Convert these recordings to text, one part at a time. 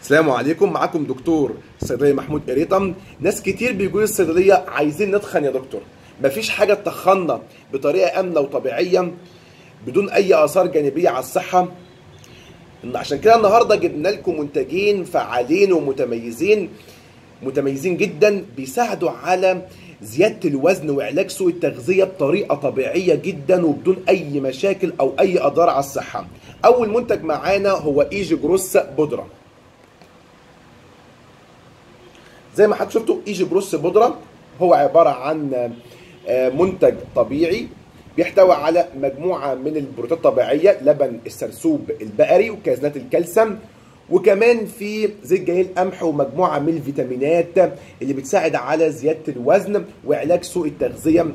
السلام عليكم. معاكم دكتور الصيدلي محمود قريطم. ناس كتير بيقولوا الصيدليه عايزين نتخن يا دكتور. مفيش حاجه تخنا بطريقه امنه وطبيعيه بدون اي اثار جانبيه على الصحه. عشان كده النهارده جبنا لكم منتجين فعالين ومتميزين جدا، بيساعدوا على زياده الوزن وعلاج سوء التغذيه بطريقه طبيعيه جدا وبدون اي مشاكل او اي اضرار على الصحه. اول منتج معانا هو ايجي جروس بودره. زي ما حضرتك شفتوا ايجي جروس بودره هو عباره عن منتج طبيعي بيحتوي على مجموعه من البروتينات الطبيعيه، لبن السرسوب البقري وكازنات الكالسيوم، وكمان في زيت جليل قمح ومجموعه من الفيتامينات اللي بتساعد على زياده الوزن وعلاج سوء التغذيه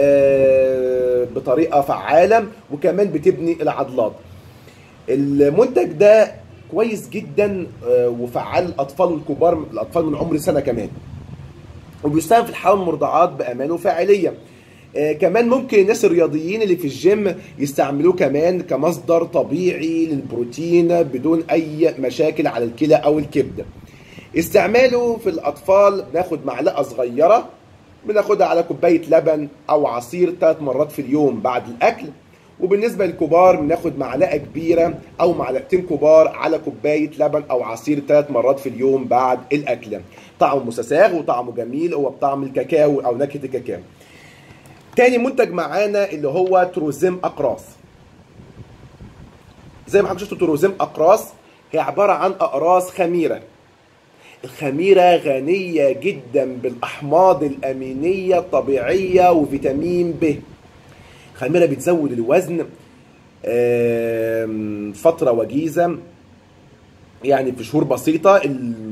بطريقه فعاله، وكمان بتبني العضلات. المنتج ده كويس جدا وفعال للاطفال والكبار، الاطفال من عمر سنه كمان، وبيستخدم في الحوامل المرضعات بامان وفاعليه. كمان ممكن الناس الرياضيين اللي في الجيم يستعملوه كمان كمصدر طبيعي للبروتين بدون اي مشاكل على الكلى او الكبد. استعماله في الاطفال بناخد معلقه صغيره، بناخدها على كوبايه لبن او عصير 3 مرات في اليوم بعد الاكل. وبالنسبه للكبار بناخد معلقه كبيره او معلقتين كبار على كوبايه لبن او عصير 3 مرات في اليوم بعد الاكل. طعمه مسساغ وطعمه جميل، هو بطعم الكاكاو او نكهه الكاكاو. تاني منتج معانا اللي هو تروزيم اقراص. زي ما حضرتك شفتوا تروزيم اقراص هي عباره عن اقراص خميره. الخميره غنيه جدا بالاحماض الامينيه الطبيعيه وفيتامين ب. الخميره بتزود الوزن فتره وجيزه، يعني في شهور بسيطه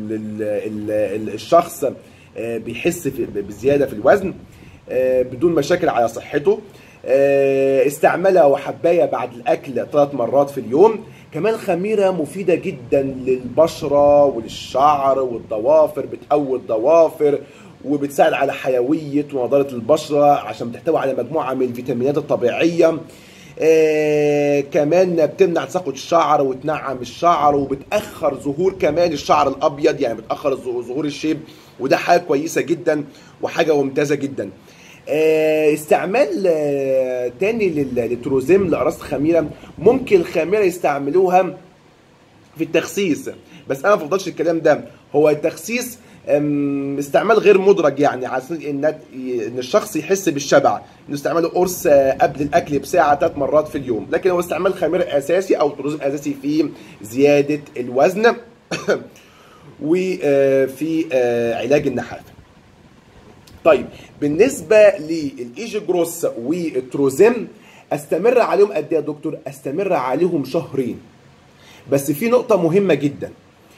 الشخص بيحس بزياده في الوزن بدون مشاكل على صحته. استعملها وحبايه بعد الاكل 3 مرات في اليوم. كمان الخميره مفيده جدا للبشره وللشعر والضوافر، بتقوي الضوافر وبتساعد على حيويه ونضاره البشره عشان بتحتوي على مجموعه من الفيتامينات الطبيعيه. كمان بتمنع تساقط الشعر وتنعم الشعر وبتاخر ظهور كمان الشعر الابيض، يعني بتاخر ظهور الشيب، وده حاجه كويسه جدا وحاجه ممتازه جدا. استعمال تاني للتروزيم لاقراص الخميره، ممكن الخميره يستعملوها في التخسيس، بس انا ما بفضلش الكلام ده. هو التخسيس استعمال غير مدرج، يعني عشان ان الشخص يحس بالشبع، انه استعماله قرص قبل الاكل بساعه 3 مرات في اليوم، لكن هو استعمال خميره اساسي او تروزيم اساسي في زياده الوزن وفي علاج النحافه. طيب بالنسبه للايجي جروس والتروزيم استمر عليهم قد ايه يا دكتور؟ استمر عليهم شهرين. بس في نقطه مهمه جدا،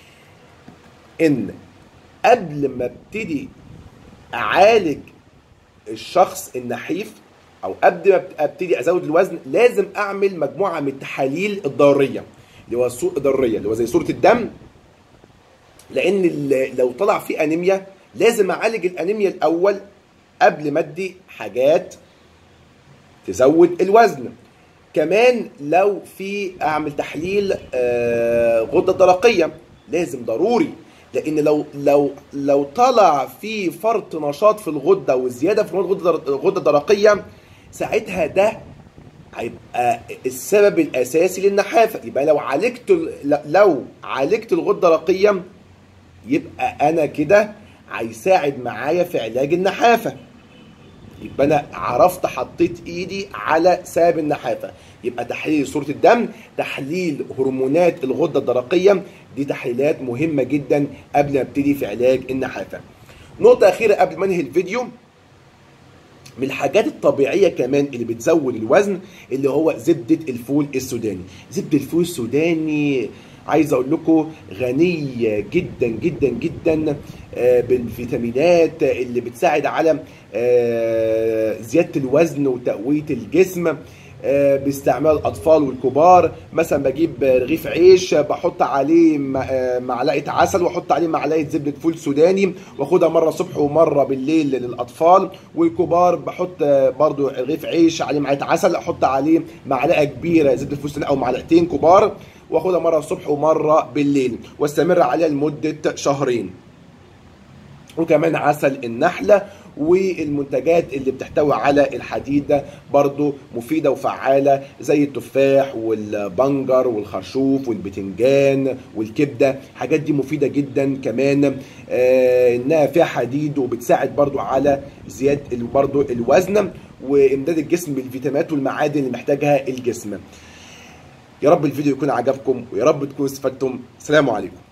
ان قبل ما ابتدي اعالج الشخص النحيف او قبل ما ابتدي ازود الوزن لازم اعمل مجموعه من التحاليل الضروريه اللي هو الضروريه اللي هو زي صوره الدم، لان لو طلع في انيميا لازم اعالج الانيميا الاول قبل ما ادي حاجات تزود الوزن. كمان لو في اعمل تحليل غده درقيه لازم ضروري، لان لو طلع في فرط نشاط في الغده وزياده في الغده الدرقيه ساعتها ده هيبقى السبب الاساسي للنحافه. يبقى لو عالجت الغده الدرقيه يبقى انا كده هيساعد معايا في علاج النحافه. يبقى انا عرفت حطيت ايدي على سبب النحافه. يبقى تحليل صوره الدم، تحليل هرمونات الغده الدرقيه، دي تحليلات مهمه جدا قبل ما ابتدي في علاج النحافه. نقطه اخيره قبل ما انهي الفيديو، من الحاجات الطبيعيه كمان اللي بتزود الوزن اللي هو زبده الفول السوداني. زبده الفول السوداني عايز اقول لكم غنيه جدا جدا جدا بالفيتامينات اللي بتساعد على زياده الوزن وتقويه الجسم باستعمال الاطفال والكبار. مثلا بجيب رغيف عيش بحط عليه معلقه عسل واحط عليه معلقه زبده فول سوداني واخدها مره الصبح ومره بالليل للاطفال، والكبار بحط برضو رغيف عيش عليه معلقه عسل احط عليه معلقه كبيره زبده فول سوداني او معلقتين كبار واخدها مره الصبح ومره بالليل، واستمر عليها لمده شهرين. وكمان عسل النحله والمنتجات اللي بتحتوي على الحديد برضو مفيدة وفعالة، زي التفاح والبنجر والخرشوف والبتنجان والكبدة. الحاجات دي مفيدة جدا كمان، انها فيها حديد وبتساعد برضو على زيادة برضو الوزن وامداد الجسم بالفيتامينات والمعادن اللي محتاجها الجسم. يا رب الفيديو يكون عجبكم، ويا رب تكونوا استفدتم. السلام عليكم.